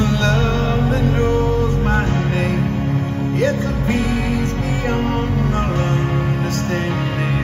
love that knows my name. It's a peace beyond our understanding.